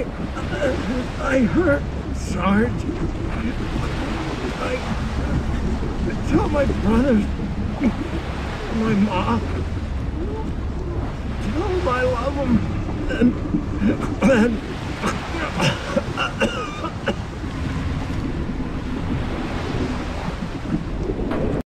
I hurt, Sarge. I tell my brothers, my mom, tell them I love them, and then